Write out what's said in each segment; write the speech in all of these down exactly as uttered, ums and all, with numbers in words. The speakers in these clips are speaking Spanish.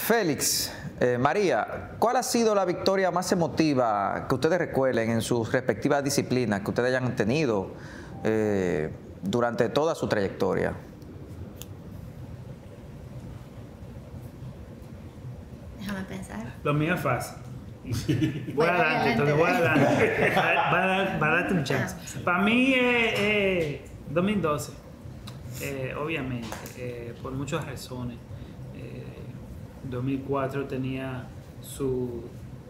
Félix, eh, María, ¿cuál ha sido la victoria más emotiva que ustedes recuerden en sus respectivas disciplinas que ustedes hayan tenido eh, durante toda su trayectoria? Déjame pensar. Lo mío es fácil. Voy adelante, entonces voy adelante. Va a, dar, va a darte un chance. Para mí, eh, eh, dos mil doce, eh, obviamente, eh, por muchas razones. Eh, dos mil cuatro tenía su,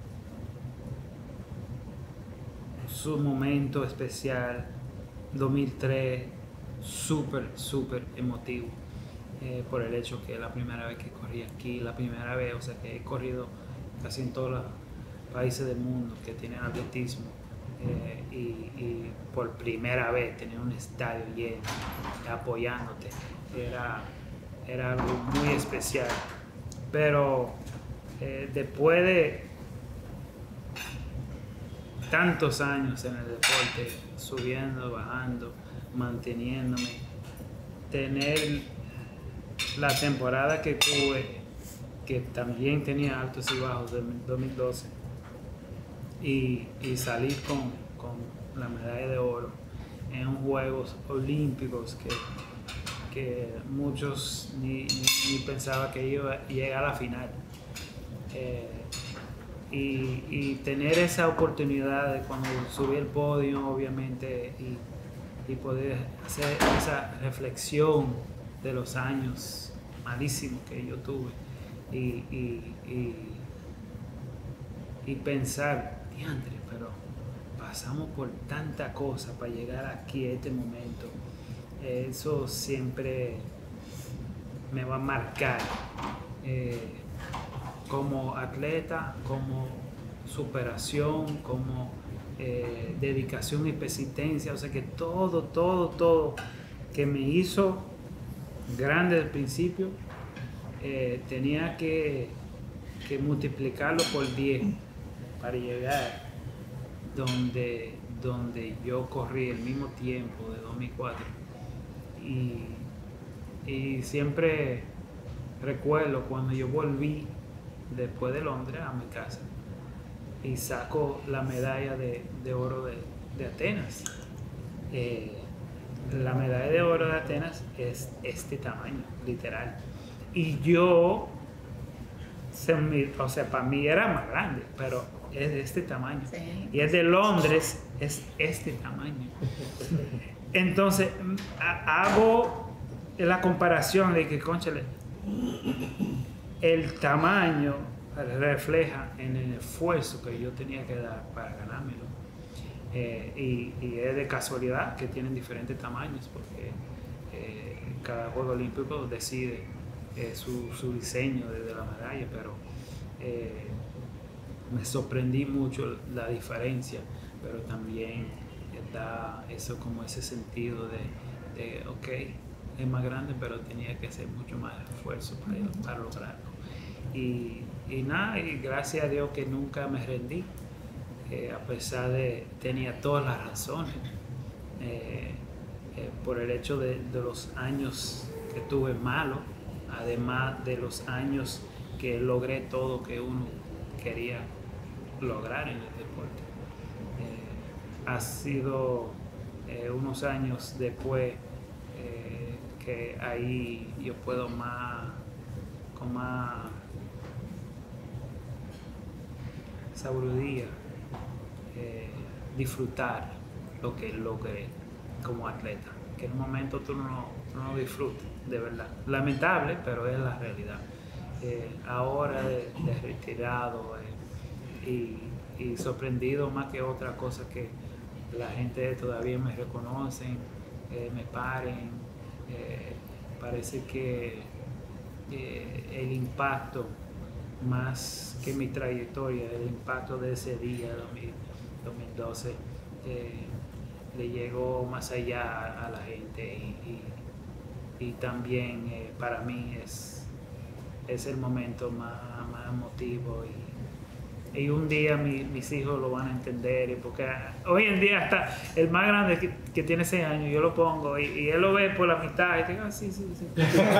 su momento especial. dos mil tres, súper, súper emotivo. Eh, por el hecho que es la primera vez que corrí aquí, la primera vez, o sea que he corrido casi en todos los países del mundo que tienen atletismo, eh, y, y por primera vez tener un estadio lleno, apoyándote, era, era algo muy especial. Pero eh, después de tantos años en el deporte, subiendo, bajando, manteniéndome, tener la temporada que tuve, que también tenía altos y bajos de dos mil doce, y, y salir con, con la medalla de oro en unos Juegos Olímpicos que, que muchos ni, ni, ni pensaban que iba a llegar a la final. Eh, y, y tener esa oportunidad de cuando subí el podio, obviamente, y, y poder hacer esa reflexión de los años malísimos que yo tuve, y, y, y, y pensar, diantre, pero pasamos por tanta cosa para llegar aquí a este momento. Eso siempre me va a marcar eh, como atleta, como superación, como eh, dedicación y persistencia. O sea que todo, todo, todo que me hizo grande al principio, eh, tenía que, que multiplicarlo por diez para llegar donde, donde yo corrí el mismo tiempo de dos mil cuatro. Y, y siempre recuerdo cuando yo volví después de Londres a mi casa y saco la medalla de, de oro de, de Atenas. Eh, la medalla de oro de Atenas es este tamaño, literal. Y yo, o sea, para mí era más grande, pero es de este tamaño. Sí. Y es de Londres, es este tamaño. Entonces, hago la comparación de que, cónchale, el tamaño refleja en el esfuerzo que yo tenía que dar para ganármelo. Eh, y, y es de casualidad que tienen diferentes tamaños, porque eh, cada Juego Olímpico decide eh, su, su diseño de, de la medalla, pero eh, me sorprendí mucho la diferencia, pero también da eso, como ese sentido de, de ok, es más grande, pero tenía que hacer mucho más esfuerzo para, para lograrlo. Y, y nada, y gracias a Dios que nunca me rendí. Eh, a pesar de tenía todas las razones, eh, eh, por el hecho de, de los años que tuve malos, además de los años que logré todo que uno quería lograr en el deporte. Eh, ha sido eh, unos años después eh, que ahí yo puedo más, con más sabiduría, Eh, disfrutar lo que logré como atleta, que en un momento tú no, no lo disfrutas, de verdad. Lamentable, pero es la realidad. Eh, ahora de, de retirado eh, y, y sorprendido más que otra cosa, que la gente todavía me reconocen, eh, me paren, eh, parece que eh, el impacto, más que mi trayectoria, el impacto de ese día, dos mil doce, eh, le llegó más allá a, a la gente, y, y, y también eh, para mí es, es el momento más, más emotivo y un día mi, mis hijos lo van a entender, y porque hoy en día hasta el más grande que, que tiene seis años, yo lo pongo y, y él lo ve por la mitad y digo, ah, sí, sí, sí.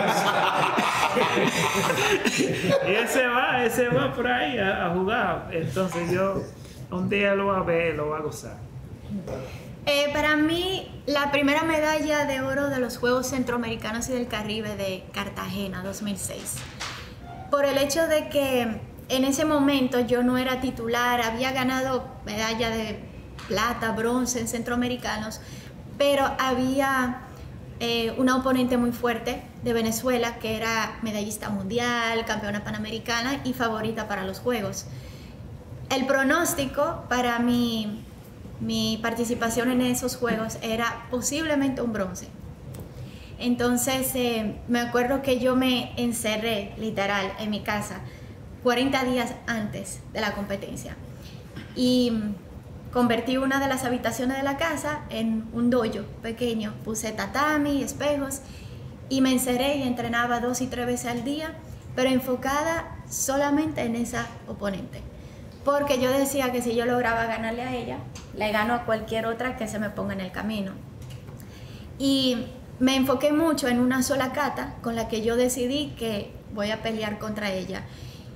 Y él se va, él se va por ahí a, a jugar, entonces yo un día lo va a ver, lo va a gozar. Eh, para mí, la primera medalla de oro de los Juegos Centroamericanos y del Caribe de Cartagena dos mil seis, por el hecho de que en ese momento yo no era titular, había ganado medalla de plata, bronce en centroamericanos, pero había eh, una oponente muy fuerte de Venezuela que era medallista mundial, campeona panamericana y favorita para los Juegos. El pronóstico para mi, mi participación en esos Juegos era posiblemente un bronce. Entonces eh, me acuerdo que yo me encerré literal en mi casa cuarenta días antes de la competencia y convertí una de las habitaciones de la casa en un dojo pequeño, puse tatami, espejos y me encerré y entrenaba dos y tres veces al día, pero enfocada solamente en esa oponente, porque yo decía que si yo lograba ganarle a ella, le gano a cualquier otra que se me ponga en el camino. Y me enfoqué mucho en una sola kata con la que yo decidí que voy a pelear contra ella.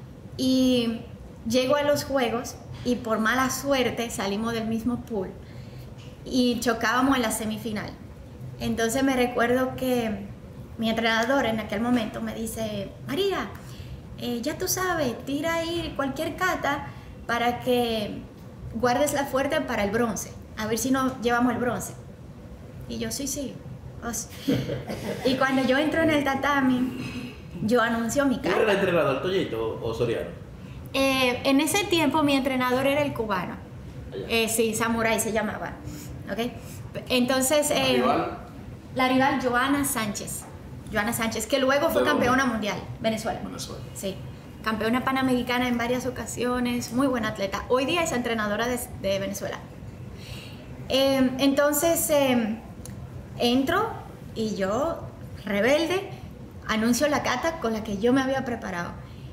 Y llego a los Juegos y por mala suerte salimos del mismo pool y chocábamos en la semifinal. Entonces me recuerdo que mi entrenador en aquel momento me dice, María, eh, ya tú sabes, tira ahí cualquier kata para que guardes la fuerte para el bronce, a ver si nos llevamos el bronce. Y yo, sí, sí. O sea, y cuando yo entro en el tatami, yo anuncio mi kata. ¿Quién era el entrenador, Toyito o Soriano? Eh, en ese tiempo mi entrenador era el cubano. Eh, sí, Samurai se llamaba. ¿Okay? Entonces, eh, ¿Rival? la rival Joana Sánchez. Joana Sánchez, que luego fue ¿De campeona dónde? mundial, Venezuela. Venezuela. Sí, campeona panamericana en varias ocasiones, muy buena atleta. Hoy día es entrenadora de, de Venezuela. Eh, entonces, eh, entro y yo, rebelde, anuncio la kata con la que yo me había preparado.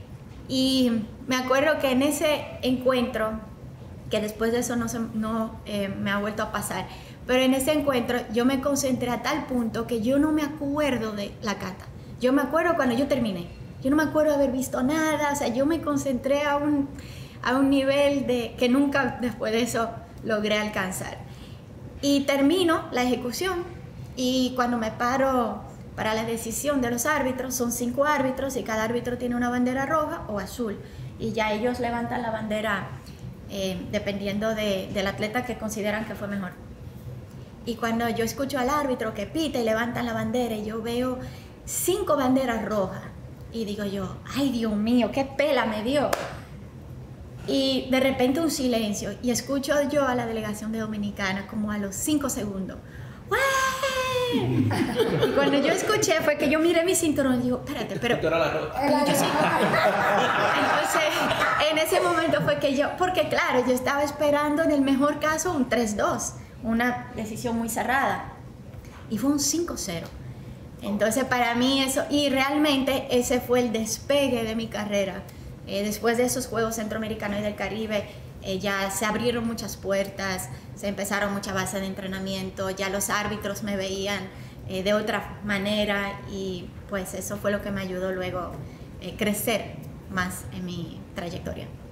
Y me acuerdo que en ese encuentro, que después de eso no, se, no eh, me ha vuelto a pasar, pero en ese encuentro yo me concentré a tal punto que yo no me acuerdo de la kata. Yo me acuerdo cuando yo terminé. Yo no me acuerdo de haber visto nada, o sea, yo me concentré a un, a un nivel de, que nunca después de eso logré alcanzar. Y termino la ejecución y cuando me paro para la decisión de los árbitros, son cinco árbitros y cada árbitro tiene una bandera roja o azul. Y ya ellos levantan la bandera eh, dependiendo de, del atleta que consideran que fue mejor. Y cuando yo escucho al árbitro que pita y levantan la bandera y yo veo cinco banderas rojas y digo yo, ay Dios mío, qué pela me dio. Y de repente un silencio y escucho yo a la delegación de Dominicana como a los cinco segundos. ¡Ué! Y cuando yo escuché fue que yo miré mi cinturón y digo, espérate, pero, pero yo sí. Entonces, en ese momento fue que yo, porque claro, yo estaba esperando en el mejor caso un tres dos, una decisión muy cerrada, y fue un cinco cero. Entonces para mí eso, y realmente ese fue el despegue de mi carrera. Eh, después de esos Juegos Centroamericanos y del Caribe, Eh, ya se abrieron muchas puertas, se empezaron muchas bases de entrenamiento, ya los árbitros me veían eh, de otra manera y pues eso fue lo que me ayudó luego a eh, crecer más en mi trayectoria.